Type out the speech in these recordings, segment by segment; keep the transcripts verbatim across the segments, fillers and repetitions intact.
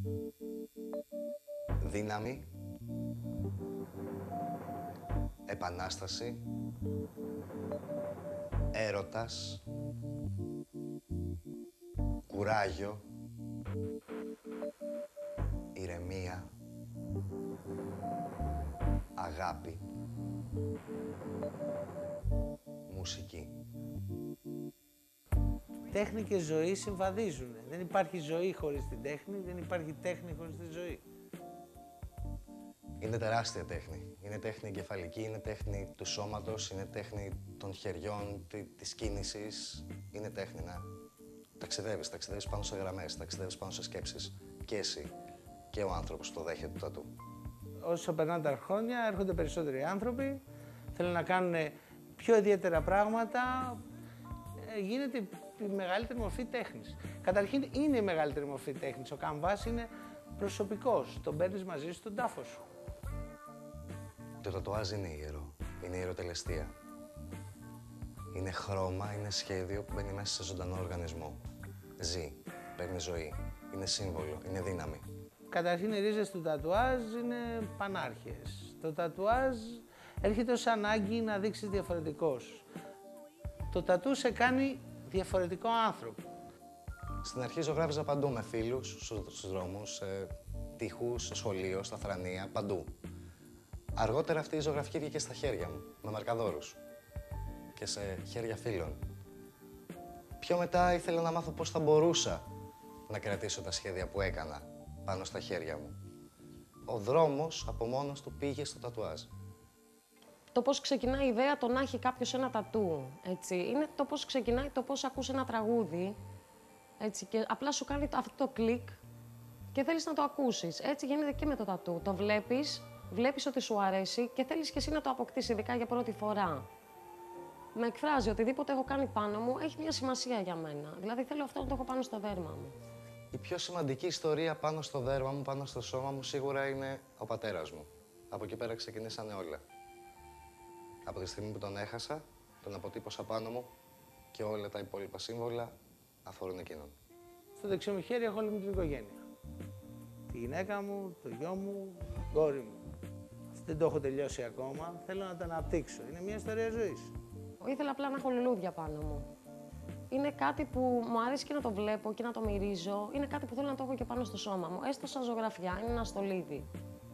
Δύναμη, επανάσταση, έρωτας, κουράγιο, ηρεμία, αγάπη, μουσική. Τέχνη και ζωή συμβαδίζουν. Δεν υπάρχει ζωή χωρίς την τέχνη, δεν υπάρχει τέχνη χωρίς τη ζωή. Είναι τεράστια τέχνη. Είναι τέχνη εγκεφαλική, είναι τέχνη του σώματος, είναι τέχνη των χεριών, της κίνησης. Είναι τέχνη, ναι. Ταξιδεύεις, ταξιδεύεις πάνω σε γραμμές, ταξιδεύεις πάνω σε σκέψεις. Και εσύ και ο άνθρωπος που το δέχεται το τατού. Όσο περνάνε τα χρόνια, έρχονται περισσότεροι άνθρωποι, θέλουν να κάνουν πιο ιδιαίτερα πράγματα. Γίνεται η μεγαλύτερη μορφή τέχνης. Καταρχήν είναι η μεγαλύτερη μορφή τέχνης. Ο καμβάς είναι προσωπικός. Τον παίρνεις μαζί σου στον τάφο σου. Το τατουάζ είναι ιερό. Είναι ιεροτελεστία. Είναι χρώμα, είναι σχέδιο που μπαίνει μέσα σε ζωντανό οργανισμό. Ζει, παίρνει ζωή. Είναι σύμβολο, είναι δύναμη. Καταρχήν οι ρίζες του τατουάζ είναι πανάρχες. Το τατουάζ έρχεται ως ανάγκη να δείξεις διαφορετικός. Το τατού σε κάνει διαφορετικό άνθρωπο. Στην αρχή ζωγράφιζα παντού με φίλους, στους δρόμους, σε τοίχους, σε σχολείο, στα θρανία, παντού. Αργότερα αυτή η ζωγραφική βγήκε στα χέρια μου, με μαρκαδόρους και σε χέρια φίλων. Πιο μετά ήθελα να μάθω πώς θα μπορούσα να κρατήσω τα σχέδια που έκανα πάνω στα χέρια μου. Ο δρόμος από μόνος του πήγε στο τατουάζ. Το πώς ξεκινάει η ιδέα το να έχει κάποιος ένα τατού, έτσι. Είναι το πώς ξεκινάει, το πώς ακούς ένα τραγούδι, έτσι, και απλά σου κάνει αυτό το κλικ και θέλεις να το ακούσεις. Έτσι γίνεται και με το τατού. Το βλέπεις, βλέπεις ότι σου αρέσει και θέλεις και εσύ να το αποκτήσεις, ειδικά για πρώτη φορά. Με εκφράζει, οτιδήποτε έχω κάνει πάνω μου έχει μια σημασία για μένα. Δηλαδή θέλω αυτό να το έχω πάνω στο δέρμα μου. Η πιο σημαντική ιστορία πάνω στο δέρμα μου, πάνω στο σώμα μου, σίγουρα είναι ο πατέρας μου. Από εκεί πέρα ξεκινήσανε όλα. Από τη στιγμή που τον έχασα, τον αποτύπωσα πάνω μου και όλα τα υπόλοιπα σύμβολα αφορούν εκείνον. Στο δεξιό μου χέρι έχω όλη μου την οικογένεια. Τη γυναίκα μου, το γιο μου, το κόρη μου. Δεν το έχω τελειώσει ακόμα, θέλω να το αναπτύξω. Είναι μια ιστορία ζωής. Ήθελα απλά να έχω λουλούδια πάνω μου. Είναι κάτι που μου αρέσει και να το βλέπω και να το μυρίζω. Είναι κάτι που θέλω να το έχω και πάνω στο σώμα μου. Έστω σαν ζωγραφιά, είναι ένα στολίδι.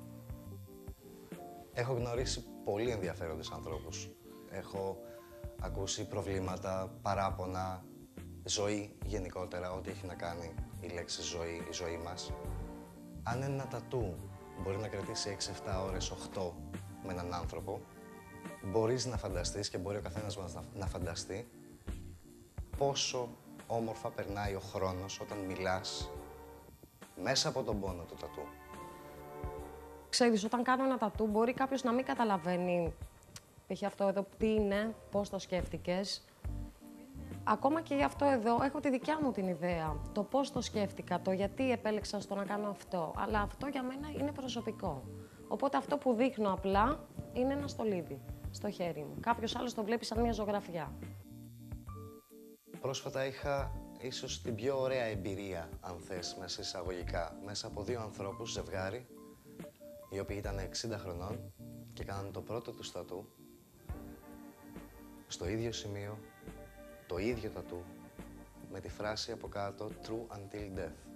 Έχω γνωρίσει πολύ ενδιαφέροντες ανθρώπους. Έχω ακούσει προβλήματα, παράπονα, ζωή γενικότερα, ό,τι έχει να κάνει η λέξη ζωή, η ζωή μας. Αν ένα τατού μπορεί να κρατήσει έξι εφτά ώρες, οκτώ με έναν άνθρωπο, μπορείς να φανταστείς και μπορεί ο καθένας μας να, να φανταστεί πόσο όμορφα περνάει ο χρόνος όταν μιλάς μέσα από τον πόνο του τατού. Ξέρεις, όταν κάνω ένα τατού μπορεί κάποιος να μην καταλαβαίνει π.χ. αυτό εδώ τι είναι, πώς το σκέφτηκες. Ακόμα και γι' αυτό εδώ έχω τη δικιά μου την ιδέα, το πώς το σκέφτηκα, το γιατί επέλεξα στο να κάνω αυτό. Αλλά αυτό για μένα είναι προσωπικό. Οπότε αυτό που δείχνω απλά είναι ένα στολίδι στο χέρι μου. Κάποιος άλλος το βλέπει σαν μια ζωγραφιά. Πρόσφατα είχα ίσως την πιο ωραία εμπειρία, αν θες, μέσα εισαγωγικά, μέσα από δύο ανθρώπους, ζευγάρι, οι οποίοι ήταν εξήντα χρονών και κάνανε το πρώτο του τατού στο ίδιο σημείο, το ίδιο τατού, με τη φράση από κάτω «True until death».